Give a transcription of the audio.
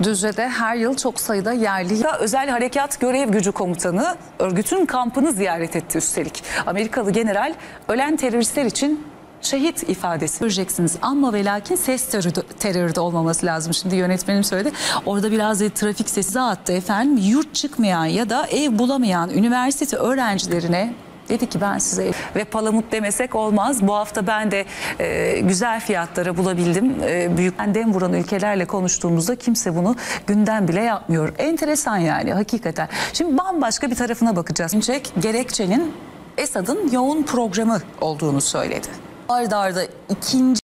Düzce'de her yıl çok sayıda yerli özel harekat görev gücü komutanı örgütün kampını ziyaret etti üstelik. Amerikalı general ölen teröristler için şehit ifadesi göreceksiniz ama ve lakin ses terörü de olmaması lazım. Şimdi yönetmenim söyledi. Orada biraz trafik sesi attı efendim. Yurt çıkmayan ya da ev bulamayan üniversite öğrencilerine dedi ki ben size ve palamut demesek olmaz. Bu hafta ben de güzel fiyatlara bulabildim. Büyük dem vuran ülkelerle konuştuğumuzda kimse bunu gündem bile yapmıyor. Enteresan yani hakikaten. Şimdi bambaşka bir tarafına bakacağız. Gerekçenin Esad'ın yoğun programı olduğunu söyledi. Arda arda ikinci